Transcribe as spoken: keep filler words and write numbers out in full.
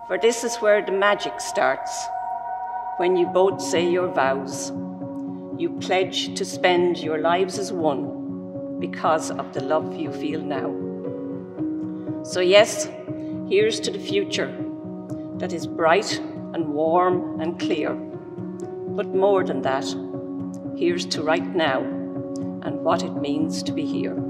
For this is where the magic starts, when you both say your vows. You pledge to spend your lives as one because of the love you feel now. So yes, here's to the future that is bright and warm and clear. But more than that, here's to right now and what it means to be here.